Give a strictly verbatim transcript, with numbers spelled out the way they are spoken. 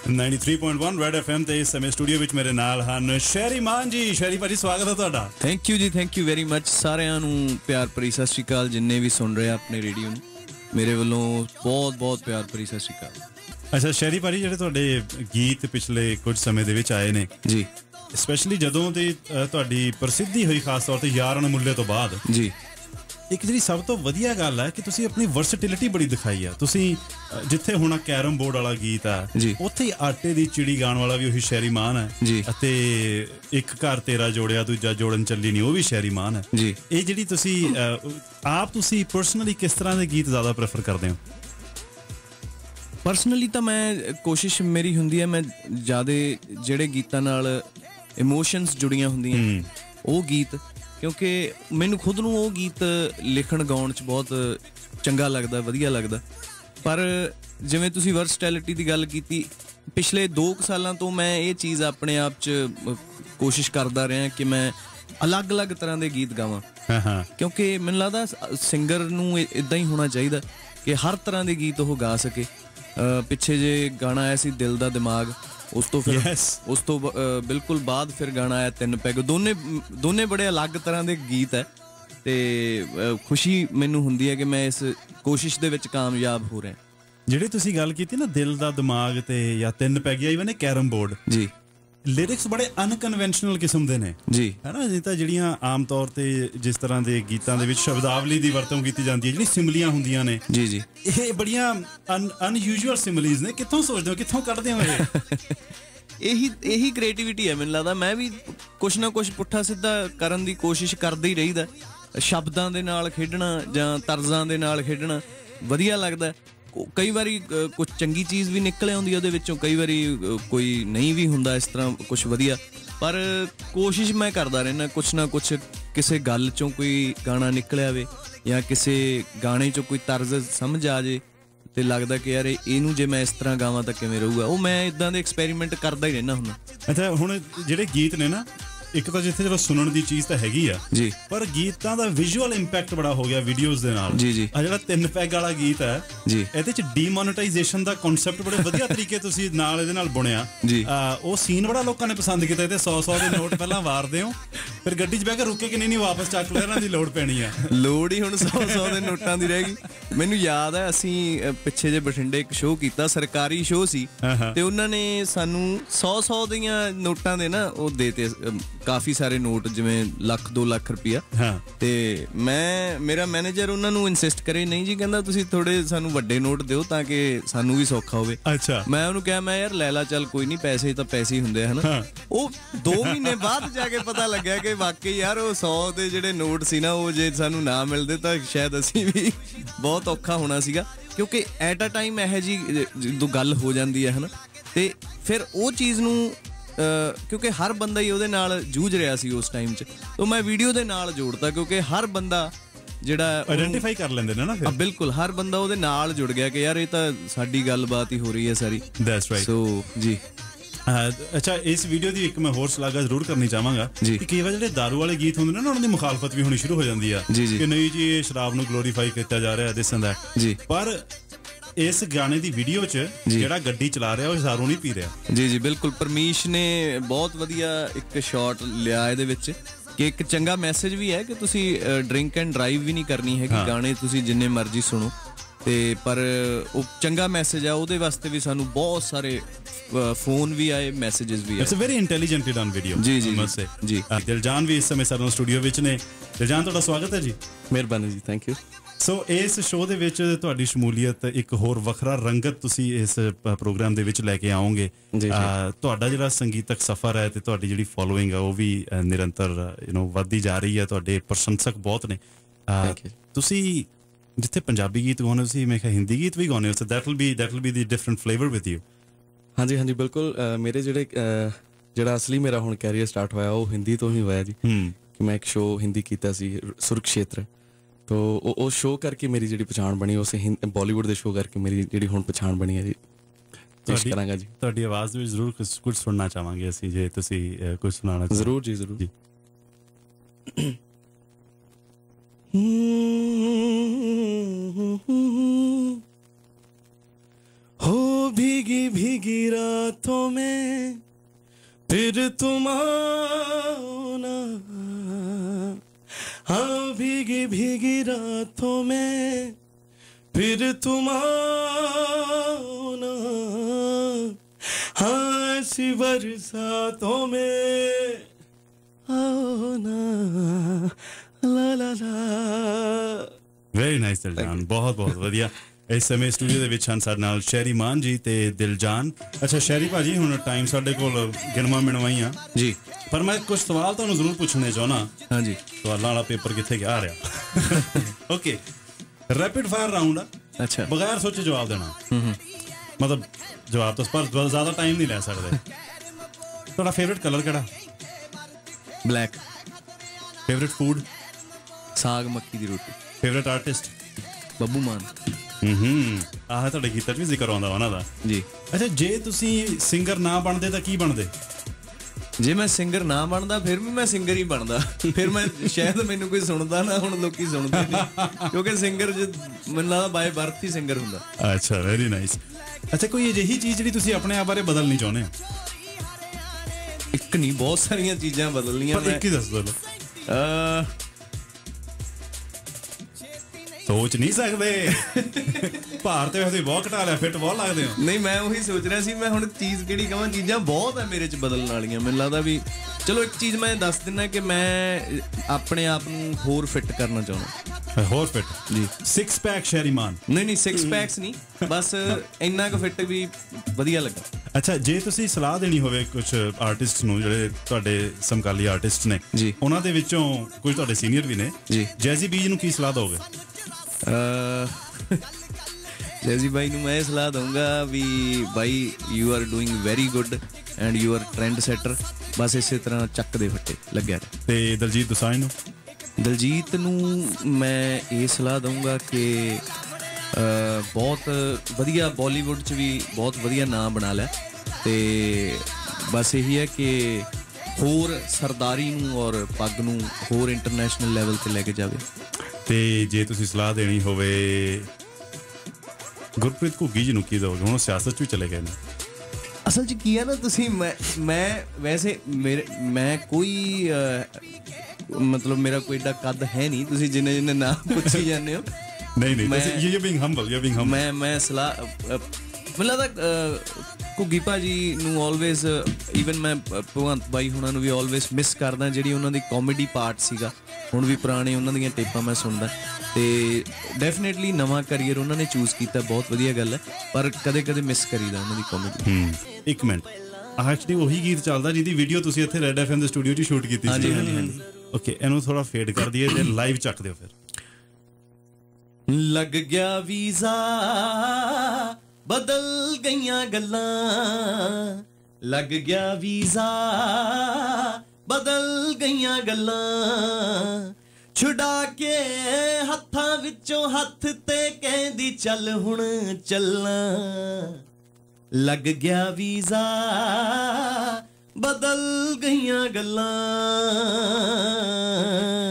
Ninety three point one Red FM ਐਮ ਤੇ ਇਸ ਸਮੇਂ ਸਟੂਡੀਓ ਵਿੱਚ ਮੇਰੇ ਨਾਲ ਹਨ ਸ਼ਹਿਰੀ ਮਾਨ ਜੀ। ਸ਼ਹਿਰੀ ਭਾਜੀ ਸਵਾਗਤ ਹੈ ਤੁਹਾਡਾ। ਥੈਂਕ ਯੂ ਜੀ, ਥੈਂਕ ਯੂ ਵੈਰੀ ਮੱਚ। ਸਾਰਿਆਂ ਨੂੰ ਪਿਆਰ ਭਰੀ ਸਤਿ ਸ਼੍ਰੀ ਅਕਾਲ, ਜਿੰਨੇ ਵੀ ਸੁਣ ਰਹੇ ਆ ਆਪਣੇ ਰੇਡੀਓ ਨੂੰ, ਮੇਰੇ ਵੱਲੋਂ ਬਹੁਤ ਬਹੁਤ ਪਿਆਰ ਭਰੀ ਸਤਿ ਸ਼੍ਰੀ ਅਕਾਲ। ਅੱਛਾ ਸ਼ਹਿਰੀ ਭਾਜੀ, ਜਿਹੜੇ ਤੁਹਾਡੇ ਗੀਤ ਪਿਛਲੇ ਕੁਝ ਸਮੇਂ ਦੇ ਵਿੱਚ ਆਏ ਨੇ ਜੀ, ਸਪੈਸ਼ਲੀ ਜਦੋਂ ਦੀ ਤੁਹਾਡੀ ਪ੍ਰਸਿੱਧੀ ਹੋਈ ਖਾਸ ਤੌਰ ਤੇ ਯਾਰ ਅਣਮੁੱਲੇ ਤੋਂ ਬਾਅਦ ਜੀ, ਇੱਕ ਜਿਹੜੀ ਸਭ ਤੋਂ ਵਧੀਆ ਗੱਲ ਹੈ ਕਿ ਤੁਸੀਂ ਆਪਣੀ ਵਰਸਟਿਲਿਟੀ ਬੜੀ ਦਿਖਾਈ ਆ। ਤੁਸੀਂ ਜਿੱਥੇ ਹੁਣ ਕੈਰਮ ਬੋਰਡ ਵਾਲਾ ਗੀਤ ਆ ਉੱਥੇ ਆਟੇ ਦੀ ਚਿੜੀ ਗਾਣ ਵਾਲਾ ਵੀ ਉਹੀ ਸ਼ਹਿਰੀ ਮਾਨ ਹੈ ਜੀ, ਅਤੇ ਇੱਕ ਘਰ ਤੇਰਾ ਜੋੜਿਆ ਦੂਜਾ ਜੋੜਨ ਚੱਲੀ ਨਹੀਂ ਉਹ ਵੀ ਸ਼ਹਿਰੀ ਮਾਨ ਹੈ ਜੀ। ਇਹ ਜਿਹੜੀ ਤੁਸੀਂ ਆਪ ਤੁਸੀਂ ਪਰਸਨਲੀ ਕਿਸ ਤਰ੍ਹਾਂ ਦੇ ਗੀਤ ਜ਼ਿਆਦਾ ਪ੍ਰੈਫਰ ਕਰਦੇ ਹੋ? ਪਰਸਨਲੀ ਤਾਂ ਮੈਂ ਕੋਸ਼ਿਸ਼ ਮੇਰੀ ਹੁੰਦੀ ਹੈ, ਮੈਂ ਜ਼ਿਆਦਾ ਜਿਹੜੇ ਗੀਤਾਂ ਨਾਲ ਇਮੋਸ਼ਨਸ ਜੁੜੀਆਂ ਹੁੰਦੀਆਂ ਉਹ ਗੀਤ, ਕਿਉਂਕਿ ਮੈਨੂੰ ਖੁਦ ਨੂੰ ਉਹ ਗੀਤ ਲਿਖਣ ਗਾਉਣ 'ਚ ਬਹੁਤ ਚੰਗਾ ਲੱਗਦਾ, ਵਧੀਆ ਲੱਗਦਾ। ਪਰ ਜਿਵੇਂ ਤੁਸੀਂ ਵਰਸਟੈਲਿਟੀ ਦੀ ਗੱਲ ਕੀਤੀ, ਪਿਛਲੇ ਦੋ ਕੁ ਸਾਲਾਂ ਤੋਂ ਮੈਂ ਇਹ ਚੀਜ਼ ਆਪਣੇ ਆਪ 'ਚ ਕੋਸ਼ਿਸ਼ ਕਰਦਾ ਰਿਹਾ ਕਿ ਮੈਂ ਅਲੱਗ-ਅਲੱਗ ਤਰ੍ਹਾਂ ਦੇ ਗੀਤ ਗਾਵਾਂ, ਕਿਉਂਕਿ ਮੈਨੂੰ ਲੱਗਦਾ ਸਿੰਗਰ ਨੂੰ ਇੱਦਾਂ ਹੀ ਹੋਣਾ ਚਾਹੀਦਾ ਕਿ ਹਰ ਤਰ੍ਹਾਂ ਦੇ ਗੀਤ ਉਹ ਗਾ ਸਕੇ। ਪਿੱਛੇ ਜੇ ਗਾਣਾ ਆਇਆ ਸੀ ਦਿਲ ਦਾ ਦਿਮਾਗ, ਉਸ ਤੋਂ ਫਿਰ ਉਸ ਤੋਂ ਬਿਲਕੁਲ ਬਾਅਦ ਫਿਰ ਗਾਣਾ ਆਇਆ ਤਿੰਨ ਪੈਗ, ਦੋਨੇ ਦੋਨੇ ਬੜੇ ਅਲੱਗ ਤਰ੍ਹਾਂ ਦੇ ਗੀਤ ਹੈ ਤੇ ਖੁਸ਼ੀ ਮੈਨੂੰ ਹੁੰਦੀ ਹੈ ਕਿ ਮੈਂ ਇਸ ਕੋਸ਼ਿਸ਼ ਦੇ ਵਿੱਚ ਕਾਮਯਾਬ ਹੋ ਰਿਹਾ। ਜਿਹੜੀ ਤੁਸੀਂ ਗੱਲ ਕੀਤੀ ਨਾ ਦਿਲ ਦਾ ਦਿਮਾਗ ਤੇ ਜਾਂ ਤਿੰਨ ਪੈਗ ਜਾਂ ਇਵਨ ਕੈਰਮ ਬੋਰਡ ਜੀ, ਲਿਰਿਕਸ ਬੜੇ ਅਨਕਨਵੈਨਸ਼ਨਲ ਕਿਸਮ ਦੇ ਨੇ ਜੀ, ਹੈ ਨਾ। ਜੀ ਤਾਂ ਜਿਹੜੀਆਂ ਆਮ ਤੌਰ ਤੇ ਜਿਸ ਤਰ੍ਹਾਂ ਦੇ ਗੀਤਾਂ ਦੇ ਵਿੱਚ ਸ਼ਬਦਾਵਲੀ ਦੀ ਵਰਤੋਂ ਕੀਤੀ ਜਾਂਦੀ ਹੈ, ਜਿਹੜੀ ਸਿਮਲੀਆਂ ਹੁੰਦੀਆਂ ਨੇ ਜੀ ਜੀ, ਇਹ ਬੜੀਆਂ ਅਨਯੂਜੂਅਲ ਸਿਮਲੀਜ਼ ਨੇ। ਕਿੱਥੋਂ ਸੋਚਦੇ ਹੋ, ਕਿੱਥੋਂ ਕੱਢਦੇ ਹੋ ਇਹ? ਇਹੀ ਇਹੀ ਕ੍ਰੀਏਟੀਵਿਟੀ ਹੈ ਮੈਨੂੰ ਲੱਗਦਾ। ਮੈਂ ਵੀ ਕੁਛ ਨਾ ਕੁਛ ਪੁੱਠਾ ਸਿੱਧਾ ਕਰਨ ਦੀ ਕੋਸ਼ਿਸ਼ ਕਰਦੇ ਹੀ ਰਹੀਦਾ। ਸ਼ਬਦਾਂ ਦੇ ਨਾਲ ਖੇਡਣਾ ਜਾਂ ਤਰਜ਼ਾਂ ਦੇ ਨਾਲ ਖੇਡਣਾ ਵਧੀਆ ਲੱਗਦਾ। ਕਈ ਵਾਰੀ ਕੁਛ ਚੰਗੀ ਚੀਜ਼ ਵੀ ਨਿਕਲ ਆਉਂਦੀ ਉਹਦੇ ਵਿੱਚੋਂ, ਕਈ ਵਾਰੀ ਕੋਈ ਨਹੀਂ ਵੀ ਹੁੰਦਾ ਇਸ ਤਰ੍ਹਾਂ ਕੁਛ ਵਧੀਆ, ਪਰ ਕੋਸ਼ਿਸ਼ ਮੈਂ ਕਰਦਾ ਰਹਿਣਾ ਕੁਛ ਨਾ ਕੁਛ ਕਿਸੇ ਗੱਲ ਚੋਂ ਕੋਈ ਗਾਣਾ ਨਿਕਲ ਆਵੇ ਜਾਂ ਕਿਸੇ ਗਾਣੇ ਚੋਂ ਕੋਈ ਤਰਜ਼ ਸਮਝ ਆ ਜੇ ਤੇ ਲੱਗਦਾ ਕਿ ਯਾਰ ਇਹਨੂੰ ਜੇ ਮੈਂ ਇਸ ਤਰ੍ਹਾਂ ਗਾਵਾਂ ਤਾਂ ਕਿਵੇਂ ਰਹੂਗਾ। ਉਹ ਮੈਂ ਇਦਾਂ ਦੇ ਐਕਸਪੈਰੀਮੈਂਟ ਕਰਦਾ ਹੀ ਰਹਿਣਾ ਹੁੰਦਾ। ਅੱਛਾ, ਹੁਣ ਜਿਹੜੇ ਗੀਤ ਨੇ ਨਾ, ਇੱਕ ਤਾਂ ਜਿੱਥੇ ਚਲੋ ਸੁਣਨ ਦੀ ਚੀਜ਼ ਤਾਂ ਹੈਗੀ ਆ ਜੀ, ਪਰ ਗੀਤਾਂ ਦਾ ਵਿਜ਼ੂਅਲ ਇੰਪੈਕਟ ਬੜਾ ਹੋ ਗਿਆ ਵੀਡੀਓਜ਼ ਦੇ ਨਾਲ ਜੀ ਜੀ। ਆ ਜਿਹੜਾ ਤਿੰਨ ਪੈਗ ਵਾਲਾ ਗੀਤ ਹੈ ਜੀ, ਇਹਦੇ ਚ ਡੀਮੋਨੇਟਾਈਜੇਸ਼ਨ ਦਾ ਕਨਸੈਪਟ ਬੜੇ ਵਧੀਆ ਤਰੀਕੇ ਤੁਸੀਂ ਨਾਲ ਇਹਦੇ ਨਾਲ ਬੁਣਿਆ ਜੀ। ਉਹ ਸੀਨ ਬੜਾ ਲੋਕਾਂ ਨੇ ਪਸੰਦ ਕੀਤਾ। ਇਹਦੇ ਸੌ ਸੌ ਦੇ ਨੋਟ ਪਹਿਲਾਂ ਵਾਰਦੇ ਹੋ, ਫਿਰ ਗੱਡੀ 'ਚ ਬਹਿ ਕੇ ਰੁਕੇ ਕਿ ਨਹੀਂ ਨਹੀਂ ਵਾਪਸ ਚੱਕ ਲੈ, ਇਹਨਾਂ ਦੀ ਲੋੜ ਪੈਣੀ ਆ। ਲੋੜ ਹੀ ਹੁਣ ਸੌ ਸੌ ਦੇ ਨੋਟਾਂ ਦੀ ਰਹਿ ਗਈ। ਮੈਨੂੰ ਯਾਦ ਹੈ ਅਸੀਂ ਪਿੱਛੇ ਜੇ ਬਠਿੰਡੇ ਇੱਕ ਸ਼ੋਅ ਕੀਤਾ, ਸਰਕਾਰੀ ਸ਼ੋਅ ਸੀ, ਤੇ ਉਹਨਾਂ ਨੇ ਸਾਨੂੰ ਸੌ ਸੌ ਦੀਆਂ ਨੋਟਾਂ ਦੇ ਨਾ ਉਹ ਦੇਤੇ ਕਾਫੀ ਸਾਰੇ ਨੋਟ, ਜਿਵੇਂ ਲੱਖ ਦੋ ਲੱਖ ਰੁਪਇਆ। ਤੇ ਮੈਂ ਮੇਰਾ ਮੈਨੇਜਰ ਉਹਨਾਂ ਨੂੰ ਇਨਸਿਸਟ ਕਰੇ, ਨਹੀਂ ਜੀ ਕਹਿੰਦਾ ਤੁਸੀਂ ਥੋੜੇ ਸਾਨੂੰ ਵੱਡੇ ਨੋਟ ਦਿਓ ਤਾਂ ਕਿ ਸਾਨੂੰ ਵੀ ਸੌਖਾ ਹੋਵੇ। ਅੱਛਾ, ਮੈਂ ਉਹਨੂੰ ਕਿਹਾ ਮੈਂ ਯਾਰ ਲੈ ਲਾ ਚੱਲ ਕੋਈ ਨਹੀਂ, ਪੈਸੇ ਤਾਂ ਪੈਸੇ ਹੀ ਹੁੰਦੇ ਆ ਹਨਾ। ਉਹ ਦੋ ਮਹੀਨੇ ਬਾਅਦ ਜਾ ਕੇ ਪਤਾ ਲੱਗਿਆ ਕਿ ਵਾਕਈ ਯਾਰ ਉਹ ਸੌ ਦੇ ਜਿਹੜੇ ਨੋਟ ਸੀ ਨਾ, ਉਹ ਜੇ ਸਾਨੂੰ ਨਾ ਮਿਲਦੇ ਤਾਂ ਸ਼ਾਇਦ ਅਸੀਂ ਵੀ ਬਹੁਤ ਔਖਾ ਹੋਣਾ ਸੀਗਾ, ਕਿਉਂਕਿ ਐਟ ਅ ਟਾਈਮ ਇਹੋ ਜਿਹੀ ਜਦੋਂ ਗੱਲ ਹੋ ਜਾਂਦੀ ਹੈ ਹਨਾ। ਤੇ ਫਿਰ ਉਹ ਚੀਜ਼ ਨੂੰ ਕਿਉਂਕਿ ਹਰ ਬੰਦਾ ਹੀ ਉਹਦੇ ਨਾਲ ਜੂਝ ਰਿਹਾ ਸੀ ਉਸ ਟਾਈਮ 'ਚ, ਤਾਂ ਮੈਂ ਵੀਡੀਓ ਦੇ ਨਾਲ ਜੋੜਤਾ, ਕਿਉਂਕਿ ਹਰ ਬੰਦਾ ਜਿਹੜਾ ਆਇਡੈਂਟੀਫਾਈ ਕਰ ਲੈਂਦੇ ਨੇ ਨਾ ਫਿਰ। ਬਿਲਕੁਲ, ਹਰ ਬੰਦਾ ਉਹਦੇ ਨਾਲ ਜੁੜ ਗਿਆ ਕਿ ਯਾਰ ਇਹ ਤਾਂ ਸਾਡੀ ਗੱਲਬਾਤ ਹੀ ਹੋ ਰਹੀ ਹੈ ਸਾਰੀ। That's right. ਸੋ ਜੀ ਅੱਛਾ, ਇਸ ਵੀਡੀਓ ਦੀ ਇੱਕ ਮੈਂ ਹੋਰ ਸ਼ਲਾਘਾ ਜ਼ਰੂਰ ਕਰਨੀ ਚਾਹਾਂਗਾ ਕਿ ਕਈ ਵਾਰ ਜਿਹੜੇ ਦਾਰੂ ਵਾਲੇ ਗੀਤ ਹੁੰਦੇ ਨੇ ਨਾ, ਉਹਨਾਂ ਦੀ ਮੁਖਾਲਫਤ ਵੀ ਹੋਣੀ ਸ਼ੁਰੂ ਹੋ ਜਾਂਦੀ ਆ ਕਿ ਨਹੀਂ ਜੀ ਇਹ ਸ਼ਰਾਬ ਨੂੰ ਗਲੋਰੀਫਾਈ ਕੀਤਾ ਜਾ ਰਿਹਾ ਦਿਸ ਐਂਡ ਦੈਟ ਜੀ। ਪਰ ਇਸ ਗਾਣੇ ਦੀ ਵੀਡੀਓ 'ਚ ਜਿਹੜਾ ਗੱਡੀ ਚਲਾ ਰਿਹਾ ਉਹ ਦਾਰੂ ਨਹੀਂ ਪੀ ਰਿਹਾ ਜੀ ਜੀ। ਬਿਲਕੁਲ, ਪਰਮੀਸ਼ ਨੇ ਬਹੁਤ ਵਧੀਆ ਇੱਕ ਸ਼ਾਟ ਲਿਆ ਇਹਦੇ ਵਿੱਚ ਕਿ ਇੱਕ ਚੰਗਾ ਮੈਸੇਜ ਵੀ ਹੈ ਕਿ ਤੁਸੀਂ ਡਰਿੰਕ ਐਂਡ ਡਰਾਈਵ ਵੀ ਨਹੀਂ ਕਰਨੀ ਹੈਗੀ, ਗਾਣੇ ਤੁਸੀਂ ਜਿੰਨੇ ਮਰਜ਼ੀ ਸੁਣੋ, ਤੇ ਪਰ ਉਹ ਚੰਗਾ ਮੈਸੇਜ ਆ। ਉਹਦੇ ਵਾਸਤੇ ਵੀ ਸਾਨੂੰ ਬਹੁਤ ਸਾਰੇ ਫੋਨ ਵੀ ਆਏ, ਮੈਸੇजेस ਵੀ ਆਏ। It's a very intelligently done video ਜੀ ਜੀ ਜੀ। ਦਿਲਜਾਨ ਵੀ ਇਸ ਸਮੇਂ ਸਾਡੇ ਸਟੂਡੀਓ ਵਿੱਚ ਨੇ। ਦਿਲਜਾਨ, ਤੁਹਾਡਾ ਸਵਾਗਤ ਹੈ ਜੀ। ਮਿਹਰਬਾਨੀ ਜੀ, ਥੈਂਕ ਯੂ। ਸੋ ਇਸ ਸ਼ੋਅ ਦੇ ਵਿੱਚ ਤੁਹਾਡੀ ਸ਼ਮੂਲੀਅਤ, ਇੱਕ ਹੋਰ ਵੱਖਰਾ ਰੰਗਤ ਤੁਸੀਂ ਇਸ ਪ੍ਰੋਗਰਾਮ ਦੇ ਵਿੱਚ ਲੈ ਕੇ ਆਓਗੇ। ਤੁਹਾਡਾ ਜਿਹੜਾ ਸੰਗੀਤਕ ਸਫ਼ਰ ਹੈ ਤੇ ਤੁਹਾਡੀ ਜਿਹੜੀ ਫੋਲੋਇੰਗ ਹੈ ਉਹ ਵੀ ਨਿਰੰਤਰ ਯੂ ਨੋ ਵੱਧਦੀ ਜਾ ਰਹੀ ਹੈ। ਤੁਹਾਡੇ ਪ੍ਰਸ਼ੰਸਕ ਬਹੁਤ ਨੇ। ਤੁਸੀਂ ਜਿੱਥੇ ਪੰਜਾਬੀ ਗੀਤ ਗਾਉਂਦੇ ਹੋ, ਤੁਸੀਂ ਮੈਂ ਕਿਹਾ ਹਿੰਦੀ ਗੀਤ ਵੀ ਗਾਉਂਦੇ ਹੋ, so that will be that will be the different flavour with you. ਹਾਂਜੀ ਹਾਂਜੀ, ਬਿਲਕੁਲ। ਮੇਰੇ ਜਿਹੜੇ ਜਿਹੜਾ ਅਸਲੀ ਮੇਰਾ ਹੁਣ ਕੈਰੀਅਰ ਸਟਾਰਟ ਹੋਇਆ ਉਹ ਹਿੰਦੀ ਤੋਂ ਹੀ ਹੋਇਆ ਜੀ। ਕਿ ਮੈਂ ਇੱਕ ਸ਼ੋਅ ਹਿੰਦੀ ਕੀਤਾ ਸੀ, ਸੁਰਕਸ਼ੇਤਰ, तो वो शो करके मेरी जी पछाण बनी, उस बॉलीवुड के शो करके मेरी जी हुण पछाण बनी है जी। पेश करांगा जी। तुहाडी आवाज़ विच जरूर कुछ कुछ सुनना चाहांगे असीं, जे तुसीं कुछ सुनाना। जरूर जी, जरूर जी। हो भीगी भीगी रात तुम आओ ना, हाँ भीगी भीगी रातों में फिर तुम आओ ना, हाँ ऐसी बरसातों में आओ ना, ला ला ला। ਵੈਰੀ ਨਾਈਸ ਦਿਲਜਾਨ, ਬਹੁਤ ਬਹੁਤ ਵਧੀਆ। ਇਸ ਸਮੇਂ ਸਟੂਡੀਓ ਦੇ ਵਿੱਚ ਹਨ ਸਾਡੇ ਨਾਲ ਸ਼ਹਿਰੀ ਮਾਨ ਜੀ ਤੇ ਦਿਲਜਾਨ। ਅੱਛਾ ਸ਼ਹਿਰੀ ਭਾਜੀ, ਹੁਣ ਟਾਈਮ ਸਾਡੇ ਕੋਲ ਗਿਣਵਾ ਮਿਣਵਾਈਆਂ ਜੀ, ਪਰ ਮੈਂ ਕੁਝ ਸਵਾਲ ਤੁਹਾਨੂੰ ਜ਼ਰੂਰ ਪੁੱਛਣੇ ਚਾਹੁੰਦਾ। ਹਾਂਜੀ, ਸਵਾਲਾਂ ਵਾਲਾ ਪੇਪਰ ਕਿੱਥੇ ਗਿਆ? ਆ ਰਿਹਾ। ਓਕੇ, ਰੈਪਿਡ ਫਾਇਰ ਰਾਉਂਡ ਆ। ਅੱਛਾ, ਬਗੈਰ ਸੋਚੇ ਜਵਾਬ ਦੇਣਾ। ਮਤਲਬ ਜਵਾਬ ਤਾਂ ਪਰ ਜ਼ਿਆਦਾ ਟਾਈਮ ਨਹੀਂ ਲੈ ਸਕਦੇ। ਤੁਹਾਡਾ ਫੇਵਰੇਟ ਕਲਰ ਕਿਹੜਾ? ਬਲੈਕ। Favourite food? ਸਾਗ ਮੱਕੀ ਦੀ ਰੋਟੀ। Favourite artist? ਬੱਬੂ ਮਾਨ। ਹੂੰ, ਆਹ ਤੁਹਾਡੇ ਗੀਤਾਂ 'ਚ ਵੀ ਜ਼ਿਕਰ ਆਉਂਦਾ ਉਹਨਾਂ ਦਾ ਜੀ। ਅੱਛਾ, ਜੇ ਤੁਸੀਂ ਸਿੰਗਰ ਨਾ ਬਣਦੇ ਤਾਂ ਕੀ ਬਣਦੇ? ਜੇ ਮੈਂ ਸਿੰਗਰ ਨਾ ਬਣਦਾ ਫਿਰ ਵੀ ਮੈਂ ਸਿੰਗਰ ਹੀ ਬਣਦਾ। ਫਿਰ ਮੈਂ ਸ਼ਾਇਦ ਮੈਨੂੰ ਕੋਈ ਸੁਣਦਾ ਨਾ, ਹੁਣ ਲੋਕੀ ਸੁਣਦੇ ਨਹੀਂ, ਕਿਉਂਕਿ ਸਿੰਗਰ ਮੈਨੂੰ ਲੱਗਦਾ ਬਾਏ ਬਰਥ ਹੀ ਸਿੰਗਰ ਹੁੰਦਾ। ਅੱਛਾ, ਵੈਰੀ ਨਾਈਸ। ਅੱਛਾ, ਕੋਈ ਅਜਿਹੀ ਚੀਜ਼ ਜਿਹੜੀ ਤੁਸੀਂ ਆਪਣੇ ਆਪ ਬਾਰੇ ਬਦਲਣੀ ਚਾਹੁੰਦੇ ਹੋ? ਇੱਕ ਨਹੀਂ, ਬਹੁਤ ਸਾਰੀਆਂ ਚੀਜ਼ਾਂ ਬਦਲਣੀਆਂ। ਪਰ ਇੱਕ ਹੀ ਦੱਸ ਦਿਓ। ਅਹ ਸੋਚ ਨਹੀਂ ਸਕਦੇ। ਭਾਰ ਤੇ ਵੈਸੇ ਬਹੁਤ ਘਟਾ ਲਿਆ, ਫਿੱਟ ਬਹੁਤ ਲੱਗਦੇ ਹੋ। ਨਹੀਂ, ਮੈਂ ਉਹੀ ਸੋਚ ਰਿਹਾ ਸੀ, ਮੈਂ ਹੁਣ ਚੀਜ਼ ਕਿਹੜੀ ਕਹਾਂ। ਚੀਜ਼ਾਂ ਬਹੁਤ ਆ ਮੇਰੇ 'ਚ ਬਦਲਣ ਵਾਲੀਆਂ। ਮੈਨੂੰ ਲੱਗਦਾ ਵੀ ਚਲੋ ਇੱਕ ਚੀਜ਼ ਮੈਂ ਦੱਸ ਦਿੰਦਾ ਕਿ ਮੈਂ ਆਪਣੇ ਆਪ ਨੂੰ ਹੋਰ ਫਿੱਟ ਕਰਨਾ ਚਾਹੁੰਦਾ। ਹੋਰ ਫਿੱਟ ਜੀ। ਸਿਕਸ ਪੈਕ ਸ਼ਹਿਰੀ ਮਾਨ? ਨਹੀਂ ਨਹੀਂ, ਸਿਕਸ ਪੈਕਸ ਨਹੀਂ, ਬਸ ਇੰਨਾ ਕੁ ਫਿੱਟ ਵੀ ਵਧੀਆ ਲੱਗਾ। ਅੱਛਾ, ਜੇ ਤੁਸੀਂ ਸਲਾਹ ਦੇਣੀ ਹੋਵੇ ਕੁਝ ਆਰਟਿਸਟ ਨੂੰ ਜਿਹੜੇ ਤੁਹਾਡੇ ਸਮਕਾਲੀ ਆਰਟਿਸਟ ਨੇ ਜੀ, ਉਹਨਾਂ ਦੇ ਵਿੱਚੋਂ ਕੁਝ ਤੁਹਾਡੇ ਸੀਨੀਅਰ ਵੀ ਨੇ ਜੀ, ਜੈਜ਼ੀ ਬੀਜ ਨੂੰ ਕੀ ਸਲਾਹ ਦੋਗੇ? ਜੈਜ਼ੀ ਬਾਈ ਨੂੰ ਮੈਂ ਇਹ ਸਲਾਹ ਦਊਂਗਾ ਵੀ ਬਾਈ, you are doing very good and you are trend setter, ਬਸ ਇਸੇ ਤਰ੍ਹਾਂ ਚੱਕ ਦੇ ਫੱਟੇ ਲੱਗਿਆ ਰਹੇ। ਤੇ ਦਲਜੀਤ ਦੋਸਾਂਝ ਨੂੰ? ਦਲਜੀਤ ਨੂੰ ਮੈਂ ਇਹ ਸਲਾਹ ਦਊਂਗਾ ਕਿ ਬਹੁਤ ਵਧੀਆ ਬਾਲੀਵੁੱਡ 'ਚ ਵੀ ਬਹੁਤ ਵਧੀਆ ਨਾਮ ਬਣਾ ਲਿਆ, ਤੇ ਬਸ ਇਹੀ ਹੈ ਕਿ ਹੋਰ ਸਰਦਾਰੀ ਨੂੰ ਔਰ ਪੱਗ ਨੂੰ ਹੋਰ ਇੰਟਰਨੈਸ਼ਨਲ ਲੈਵਲ 'ਤੇ ਲੈ ਕੇ ਜਾਵੇ। ਤੇ ਜੇ ਤੁਸੀਂ ਸਲਾਹ ਦੇਣੀ ਹੋਵੇ ਗੁਰਪ੍ਰੀਤ ਘੁੱਗੀ ਜੀ ਨੂੰ ਕੀ ਦੋਗੇ? ਹੁਣ ਸਿਆਸਤ 'ਚ ਵੀ ਚਲੇ ਗਏ ਨੇ। ਅਸਲ 'ਚ ਕੀ ਹੈ ਨਾ, ਤੁਸੀਂ ਮੈਂ ਮੈਂ ਵੈਸੇ ਮੇਰੇ ਮੈਂ ਕੋਈ ਮਤਲਬ ਮੇਰਾ ਕੋਈ ਏਡਾ ਕੱਦ ਹੈ ਨਹੀਂ, ਤੁਸੀਂ ਜਿੰਨੇ ਜਿੰਨੇ ਨਾਮ ਪੁੱਛੀ ਜਾਂਦੇ ਹੋ। ਨਹੀਂ ਨਹੀਂ, ਤੁਸੀਂ you being humble, you being humble. ਮੈਂ ਮੈਂ ਸਲਾਹ ਮੈਨੂੰ ਲੱਗਦਾ ਘੁੱਗੀ ਭਾਜੀ ਨੂੰ ਆਲਵੇਜ਼, ਈਵਨ ਮੈਂ ਭਗਵੰਤ ਬਾਈ ਹੁਣਾਂ ਨੂੰ ਵੀ ਆਲਵੇਜ਼ ਮਿਸ ਕਰਦਾ, ਜਿਹੜੀ ਉਹਨਾਂ ਦੀ ਕਾਮੇਡੀ ਪਾਰਟ ਸੀਗਾ। ਹੁਣ ਵੀ ਪੁਰਾਣੇ ਉਹਨਾਂ ਦੀਆਂ ਟੇਪਾਂ ਮੈਂ ਸੁਣਦਾ, ਤੇ ਡੈਫੀਨੇਟਲੀ ਨਵਾਂ ਕਰੀਅਰ ਉਹਨਾਂ ਨੇ ਚੂਜ਼ ਕੀਤਾ, ਬਹੁਤ ਵਧੀਆ ਗੱਲ ਹੈ, ਪਰ ਕਦੇ ਕਦੇ ਮਿਸ ਕਰੀਦਾ ਉਹਨਾਂ ਦੀ ਕਾਮੇਡੀ। ਹੂੰ, ਇੱਕ ਮਿੰਟ, ਆਹ ਐਕਚੁਅਲੀ ਉਹੀ ਗੀਤ ਚੱਲਦਾ ਜਿਹਦੀ ਵੀਡੀਓ ਤੁਸੀਂ ਇੱਥੇ ਰੈਡ ਐਫ ਐਮ ਦੇ ਸਟੂਡੀਓ 'ਚ ਸ਼ੂਟ ਕੀਤੀ ਸੀ। ਹਾਂਜੀ ਹਾਂਜੀ ਹਾਂਜੀ। ਓਕੇ, ਇਹਨੂੰ ਥੋੜਾ ਫੇਡ ਕਰ ਦਈਏ ਤੇ ਲਾਈਵ ਚੱਕ ਦਿਓ ਫਿਰ। ਲੱਗ ਗਿਆ ਵੀਜ਼ਾ, ਬਦਲ ਗਈਆਂ ਗੱਲਾਂ, ਲੱਗ ਗਿਆ ਵੀਜ਼ਾ, ਬਦਲ ਗਈਆਂ ਗੱਲਾਂ, ਛੁਡਾ ਕੇ ਹੱਥਾਂ ਵਿੱਚੋਂ ਹੱਥ ਤੇ ਕਹਿੰਦੀ ਚੱਲ ਹੁਣ ਚੱਲਾਂ, ਲੱਗ ਗਿਆ ਵੀਜ਼ਾ, ਬਦਲ ਗਈਆਂ ਗੱਲਾਂ।